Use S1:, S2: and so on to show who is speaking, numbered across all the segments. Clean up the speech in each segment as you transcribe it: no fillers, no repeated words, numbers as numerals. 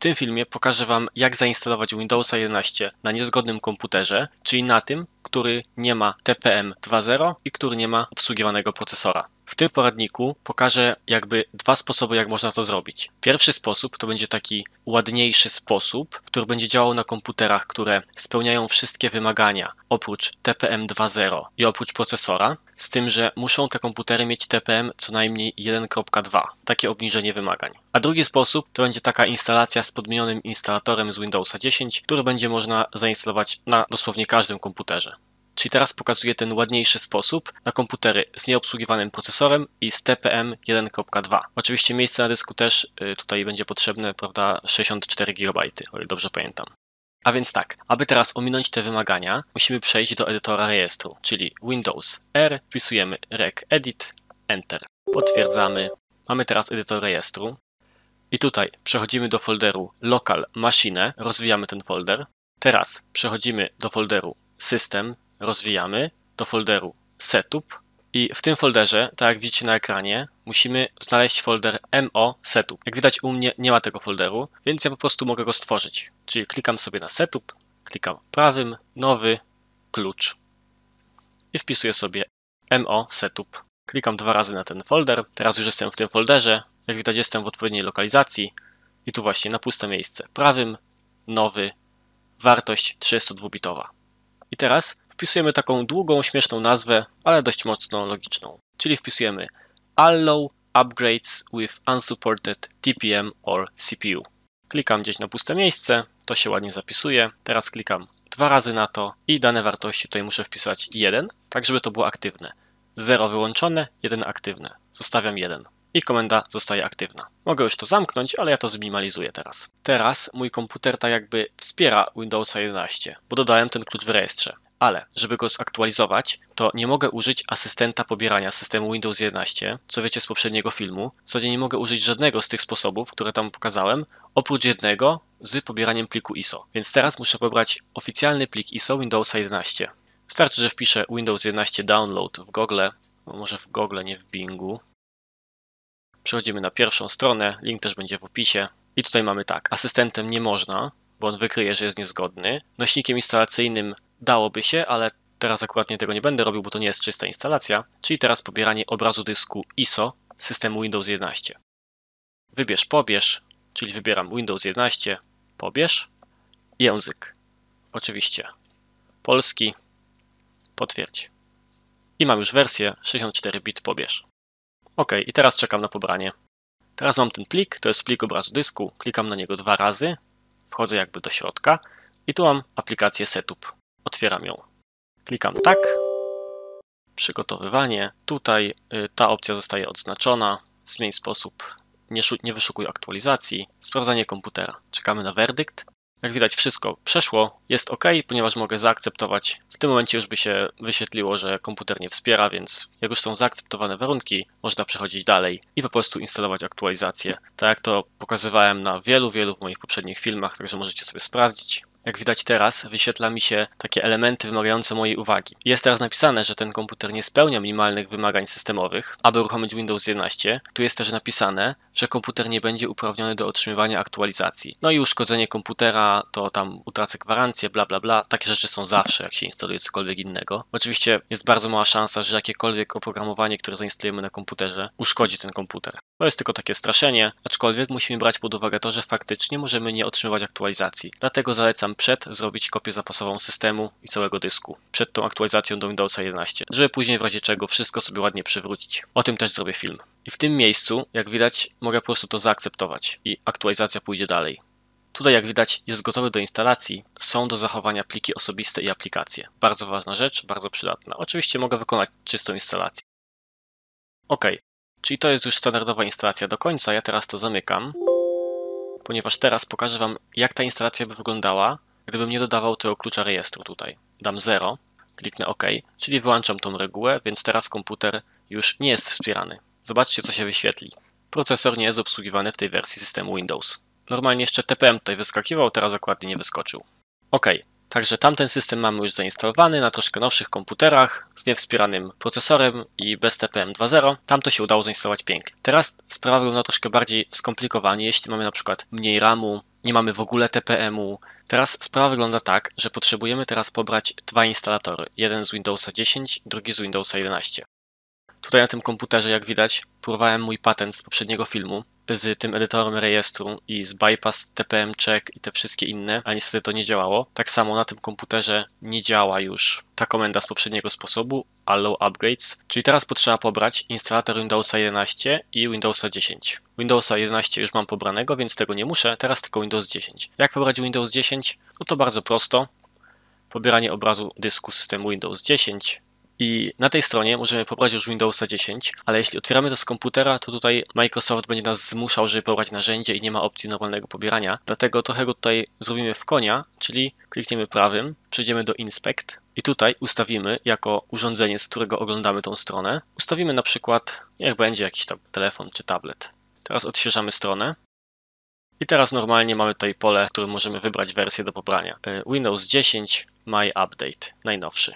S1: tym filmie pokażę Wam, jak zainstalować Windowsa 11 na niezgodnym komputerze, czyli na tym, który nie ma TPM 2.0 i który nie ma obsługiwanego procesora. W tym poradniku pokażę dwa sposoby, jak można to zrobić. Pierwszy sposób to będzie taki ładniejszy sposób, który będzie działał na komputerach, które spełniają wszystkie wymagania oprócz TPM 2.0 i oprócz procesora, z tym, że muszą te komputery mieć TPM co najmniej 1.2, takie obniżenie wymagań. A drugi sposób to będzie taka instalacja z podmienionym instalatorem z Windowsa 10, który będzie można zainstalować na dosłownie każdym komputerze. Czyli teraz pokazuję ten ładniejszy sposób na komputery z nieobsługiwanym procesorem i z TPM 1.2. Oczywiście miejsce na dysku też tutaj będzie potrzebne, prawda, 64 GB, o ile dobrze pamiętam. A więc tak, aby teraz ominąć te wymagania, musimy przejść do edytora rejestru, czyli Windows R, wpisujemy regedit, Enter. Potwierdzamy. Mamy teraz edytor rejestru. I tutaj przechodzimy do folderu Local Machine, rozwijamy ten folder. Teraz przechodzimy do folderu System, rozwijamy, do folderu Setup i w tym folderze, tak jak widzicie na ekranie, musimy znaleźć folder MO Setup. Jak widać u mnie nie ma tego folderu, więc ja po prostu mogę go stworzyć. Czyli klikam sobie na Setup, klikam prawym, nowy, klucz i wpisuję sobie MO Setup. Klikam 2 razy na ten folder, teraz już jestem w tym folderze, jak widać jestem w odpowiedniej lokalizacji i tu właśnie na puste miejsce prawym, nowy, wartość 32-bitowa. I teraz wpisujemy taką długą, śmieszną nazwę, ale dość mocno logiczną. Czyli wpisujemy Allow Upgrades with Unsupported TPM or CPU. Klikam gdzieś na puste miejsce, to się ładnie zapisuje. Teraz klikam 2 razy na to i dane wartości tutaj muszę wpisać 1, tak żeby to było aktywne. 0 wyłączone, 1 aktywne. Zostawiam 1. I komenda zostaje aktywna. Mogę już to zamknąć, ale ja to zminimalizuję teraz. Teraz mój komputer tak jakby wspiera Windowsa 11, bo dodałem ten klucz w rejestrze. Ale żeby go zaktualizować, to nie mogę użyć asystenta pobierania systemu Windows 11, co wiecie z poprzedniego filmu. W zasadzie nie mogę użyć żadnego z tych sposobów, które tam pokazałem, oprócz jednego z pobieraniem pliku ISO. Więc teraz muszę pobrać oficjalny plik ISO Windowsa 11. Wystarczy, że wpiszę Windows 11 Download w Google, może w Google, nie w Bingu. Przechodzimy na pierwszą stronę, link też będzie w opisie. I tutaj mamy tak, asystentem nie można, bo on wykryje, że jest niezgodny. Nośnikiem instalacyjnym dałoby się, ale teraz akurat tego nie będę robił, bo to nie jest czysta instalacja. Czyli teraz pobieranie obrazu dysku ISO systemu Windows 11. Wybierz pobierz, czyli wybieram Windows 11, pobierz. Język, oczywiście polski, potwierdź. I mam już wersję 64-bit pobierz. OK, i teraz czekam na pobranie. Teraz mam ten plik, to jest plik obrazu dysku, klikam na niego 2 razy, wchodzę jakby do środka i tu mam aplikację Setup. Otwieram ją. Klikam tak, przygotowywanie, tutaj ta opcja zostaje odznaczona, zmień sposób, nie wyszukuj aktualizacji, sprawdzanie komputera. Czekamy na werdykt. Jak widać wszystko przeszło, jest OK, ponieważ mogę zaakceptować. W tym momencie już by się wyświetliło, że komputer nie wspiera, więc jak już są zaakceptowane warunki, można przechodzić dalej i po prostu instalować aktualizację. Tak jak to pokazywałem na wielu moich poprzednich filmach, także możecie sobie sprawdzić. Jak widać teraz, wyświetla mi się takie elementy wymagające mojej uwagi. Jest teraz napisane, że ten komputer nie spełnia minimalnych wymagań systemowych, aby uruchomić Windows 11. Tu jest też napisane, że komputer nie będzie uprawniony do otrzymywania aktualizacji. No i uszkodzenie komputera, to tam utracę gwarancję, bla bla bla. Takie rzeczy są zawsze, jak się instaluje cokolwiek innego. Oczywiście jest bardzo mała szansa, że jakiekolwiek oprogramowanie, które zainstalujemy na komputerze, uszkodzi ten komputer. To jest tylko takie straszenie, aczkolwiek musimy brać pod uwagę to, że faktycznie możemy nie otrzymywać aktualizacji. Dlatego zalecam zrobić kopię zapasową systemu i całego dysku przed tą aktualizacją do Windowsa 11, żeby później w razie czego wszystko sobie ładnie przywrócić. O tym też zrobię film. I w tym miejscu, jak widać, mogę po prostu to zaakceptować i aktualizacja pójdzie dalej. Tutaj, jak widać, jest gotowy do instalacji, są do zachowania pliki osobiste i aplikacje. Bardzo ważna rzecz, bardzo przydatna. Oczywiście mogę wykonać czystą instalację. OK, czyli to jest już standardowa instalacja do końca, ja teraz to zamykam, ponieważ teraz pokażę Wam, jak ta instalacja by wyglądała, gdybym nie dodawał tego klucza rejestru tutaj. Dam 0, kliknę OK, czyli wyłączam tą regułę, więc teraz komputer już nie jest wspierany. Zobaczcie, co się wyświetli. Procesor nie jest obsługiwany w tej wersji systemu Windows. Normalnie jeszcze TPM tutaj wyskakiwał, teraz akurat nie wyskoczył. OK, także tamten system mamy już zainstalowany na troszkę nowszych komputerach z niewspieranym procesorem i bez TPM 2.0. Tam to się udało zainstalować pięknie. Teraz sprawa wygląda troszkę bardziej skomplikowanie, jeśli mamy na przykład mniej RAMu, nie mamy w ogóle TPM-u. Teraz sprawa wygląda tak, że potrzebujemy teraz pobrać dwa instalatory. Jeden z Windowsa 10, drugi z Windowsa 11. Tutaj na tym komputerze, jak widać, próbowałem mój patent z poprzedniego filmu z tym edytorem rejestru i z bypass, TPM check i te wszystkie inne, a niestety to nie działało. Tak samo na tym komputerze nie działa już ta komenda z poprzedniego sposobu, allow upgrades, czyli teraz potrzeba pobrać instalator Windowsa 11 i Windowsa 10. Windowsa 11 już mam pobranego, więc tego nie muszę, teraz tylko Windows 10. Jak pobrać Windows 10? No to bardzo prosto. Pobieranie obrazu dysku systemu Windows 10. I na tej stronie możemy pobrać już Windowsa 10, ale jeśli otwieramy to z komputera, to tutaj Microsoft będzie nas zmuszał, żeby pobrać narzędzie i nie ma opcji normalnego pobierania. Dlatego trochę go tutaj zrobimy w konia, czyli klikniemy prawym, przejdziemy do Inspect i tutaj ustawimy jako urządzenie, z którego oglądamy tą stronę. Ustawimy na przykład, niech będzie jakiś tam telefon czy tablet. Teraz odświeżamy stronę. I teraz normalnie mamy tutaj pole, w którym możemy wybrać wersję do pobrania. Windows 10 My Update, najnowszy.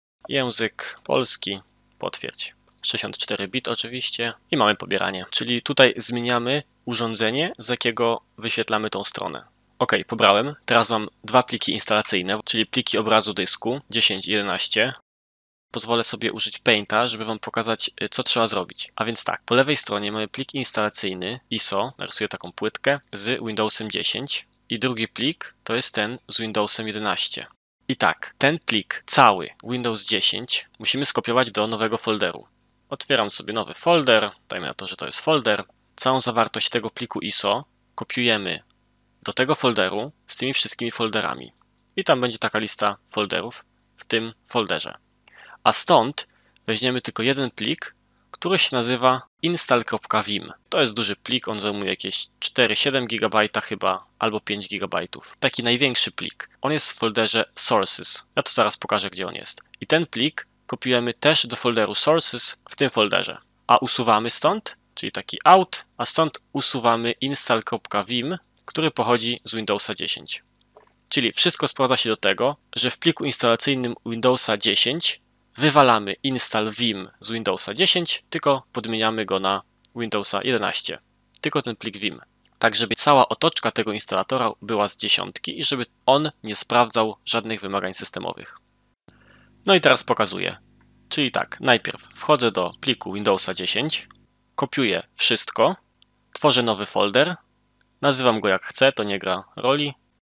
S1: Język polski, potwierdź. 64 bit oczywiście i mamy pobieranie, czyli tutaj zmieniamy urządzenie, z jakiego wyświetlamy tą stronę. Ok, pobrałem. Teraz mam dwa pliki instalacyjne, czyli pliki obrazu dysku 10 i 11. Pozwolę sobie użyć Painta, żeby Wam pokazać, co trzeba zrobić. A więc tak, po lewej stronie mamy plik instalacyjny ISO, narysuję taką płytkę, z Windowsem 10 i drugi plik to jest ten z Windowsem 11. I tak, ten plik cały Windows 10 musimy skopiować do nowego folderu. Otwieram sobie nowy folder, dajmy na to, że to jest folder. Całą zawartość tego pliku ISO kopiujemy do tego folderu z tymi wszystkimi folderami. I tam będzie taka lista folderów w tym folderze. A stąd weźmiemy tylko jeden plik, który się nazywa install.vim. To jest duży plik, on zajmuje jakieś 4-7 GB chyba, albo 5 GB. Taki największy plik. On jest w folderze Sources. Ja to zaraz pokażę, gdzie on jest. I ten plik kopiujemy też do folderu Sources w tym folderze. A usuwamy stąd, czyli taki out, a stąd usuwamy install.vim, który pochodzi z Windowsa 10. Czyli wszystko sprowadza się do tego, że w pliku instalacyjnym Windowsa 10 wywalamy install vim z Windowsa 10, tylko podmieniamy go na Windowsa 11. Tylko ten plik vim. Tak, żeby cała otoczka tego instalatora była z 10 i żeby on nie sprawdzał żadnych wymagań systemowych. No i teraz pokazuję. Czyli tak, najpierw wchodzę do pliku Windowsa 10, kopiuję wszystko, tworzę nowy folder, nazywam go jak chcę, to nie gra roli.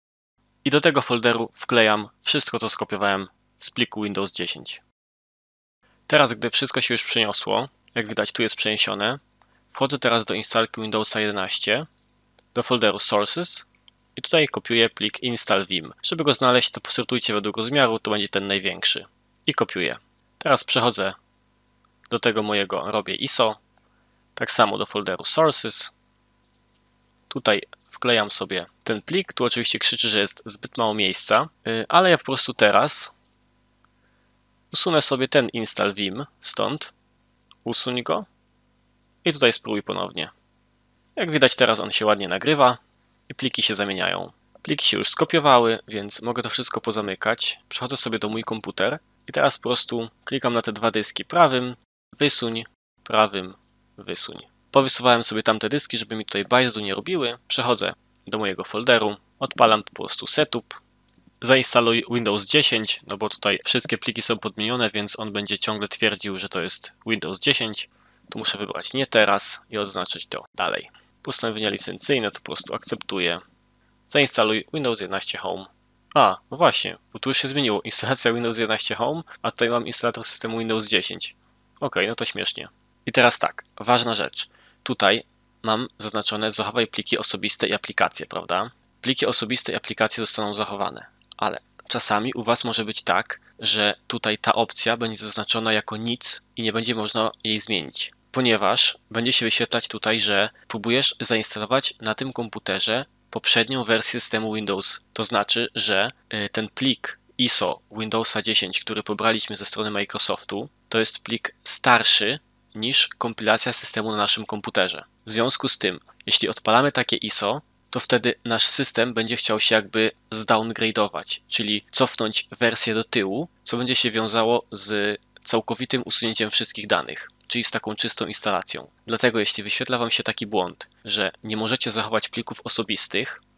S1: I do tego folderu wklejam wszystko, co skopiowałem z pliku Windows 10. Teraz, gdy wszystko się już przeniosło, jak widać tu jest przeniesione, wchodzę teraz do instalki Windowsa 11, do folderu Sources i tutaj kopiuję plik install vim. Żeby go znaleźć, to posortujcie według rozmiaru, to będzie ten największy. I kopiuję. Teraz przechodzę do tego mojego, robię ISO, tak samo do folderu Sources. Tutaj wklejam sobie ten plik, tu oczywiście krzyczy, że jest zbyt mało miejsca, ale ja po prostu teraz usunę sobie ten install vim stąd, usuń go i tutaj spróbuj ponownie. Jak widać teraz on się ładnie nagrywa i pliki się zamieniają. Pliki się już skopiowały, więc mogę to wszystko pozamykać. Przechodzę sobie do mój komputer i teraz po prostu klikam na te dwa dyski prawym, prawym, wysuń. Powysuwałem sobie tamte dyski, żeby mi tutaj bajzdu nie robiły. Przechodzę do mojego folderu, odpalam po prostu setup. Zainstaluj Windows 10, no bo tutaj wszystkie pliki są podmienione, więc on będzie ciągle twierdził, że to jest Windows 10. Tu muszę wybrać nie teraz i odznaczyć to dalej. Postanowienia licencyjne to po prostu akceptuję. Zainstaluj Windows 11 Home. A, no właśnie, bo tu już się zmieniło. Instalacja Windows 11 Home, a tutaj mam instalator systemu Windows 10. Ok, no to śmiesznie. I teraz tak, ważna rzecz. Tutaj mam zaznaczone zachowaj pliki osobiste i aplikacje, prawda? Pliki osobiste i aplikacje zostaną zachowane. Ale czasami u Was może być tak, że tutaj ta opcja będzie zaznaczona jako nic i nie będzie można jej zmienić, ponieważ będzie się wyświetlać tutaj, że próbujesz zainstalować na tym komputerze poprzednią wersję systemu Windows. To znaczy, że ten plik ISO Windowsa 10, który pobraliśmy ze strony Microsoftu, to jest plik starszy niż kompilacja systemu na naszym komputerze. W związku z tym, jeśli odpalamy takie ISO, to wtedy nasz system będzie chciał się jakby zdowngrade'ować, czyli cofnąć wersję do tyłu, co będzie się wiązało z całkowitym usunięciem wszystkich danych, czyli z taką czystą instalacją. Dlatego jeśli wyświetla Wam się taki błąd, że nie możecie zachować plików osobistych,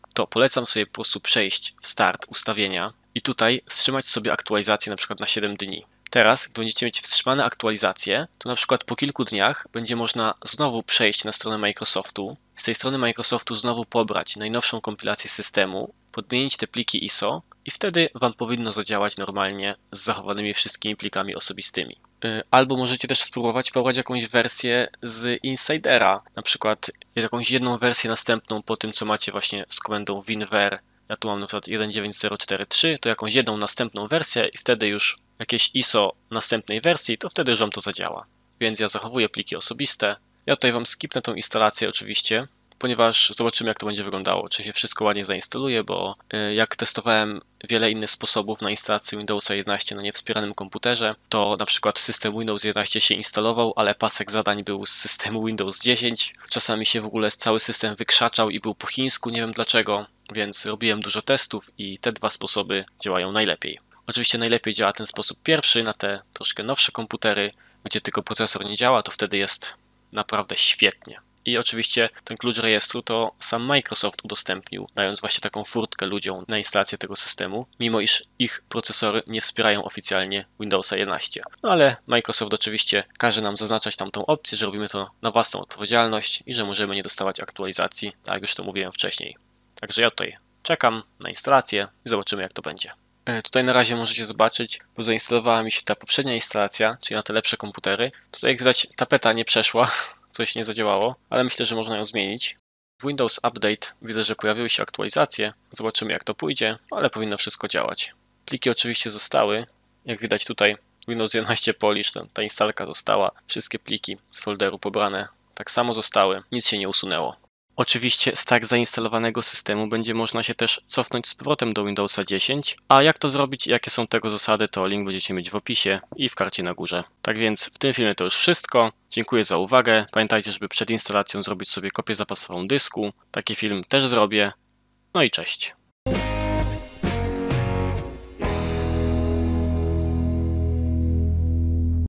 S1: to polecam sobie po prostu przejść w start ustawienia i tutaj wstrzymać sobie aktualizację na przykład na 7 dni. Teraz, gdy będziecie mieć wstrzymane aktualizacje, to na przykład po kilku dniach będzie można znowu przejść na stronę Microsoftu. Z tej strony Microsoftu znowu pobrać najnowszą kompilację systemu, podmienić te pliki ISO i wtedy Wam powinno zadziałać normalnie z zachowanymi wszystkimi plikami osobistymi. Albo możecie też spróbować pobrać jakąś wersję z Insidera, na przykład jakąś jedną wersję następną po tym, co macie właśnie z komendą winver. Ja tu mam na przykład 19043, to jakąś jedną następną wersję i wtedy już jakieś ISO następnej wersji, to wtedy już Wam to zadziała. Więc ja zachowuję pliki osobiste. Ja tutaj Wam skipnę tą instalację oczywiście, ponieważ zobaczymy, jak to będzie wyglądało, czy się wszystko ładnie zainstaluje, bo jak testowałem wiele innych sposobów na instalację Windowsa 11 na niewspieranym komputerze, to na przykład system Windows 11 się instalował, ale pasek zadań był z systemu Windows 10. Czasami się w ogóle cały system wykrzaczał i był po chińsku, nie wiem dlaczego, więc robiłem dużo testów i te dwa sposoby działają najlepiej. Oczywiście najlepiej działa ten sposób pierwszy na te troszkę nowsze komputery, gdzie tylko procesor nie działa, to wtedy jest naprawdę świetnie. I oczywiście ten klucz rejestru to sam Microsoft udostępnił, dając właśnie taką furtkę ludziom na instalację tego systemu, mimo iż ich procesory nie wspierają oficjalnie Windowsa 11. No ale Microsoft oczywiście każe nam zaznaczać tam tą opcję, że robimy to na własną odpowiedzialność i że możemy nie dostawać aktualizacji, tak jak już to mówiłem wcześniej. Także ja tutaj czekam na instalację i zobaczymy, jak to będzie. Tutaj na razie możecie zobaczyć, bo zainstalowała mi się ta poprzednia instalacja, czyli na te lepsze komputery. Tutaj jak widać tapeta nie przeszła, coś nie zadziałało, ale myślę, że można ją zmienić. W Windows Update widzę, że pojawiły się aktualizacje, zobaczymy jak to pójdzie, ale powinno wszystko działać. Pliki oczywiście zostały, jak widać tutaj Windows 11 Polish, ta instalka została, wszystkie pliki z folderu pobrane tak samo zostały, nic się nie usunęło. Oczywiście z tak zainstalowanego systemu będzie można się też cofnąć z powrotem do Windowsa 10, a jak to zrobić i jakie są tego zasady, to link będziecie mieć w opisie i w karcie na górze. Tak więc w tym filmie to już wszystko. Dziękuję za uwagę. Pamiętajcie, żeby przed instalacją zrobić sobie kopię zapasową dysku. Taki film też zrobię. No i cześć.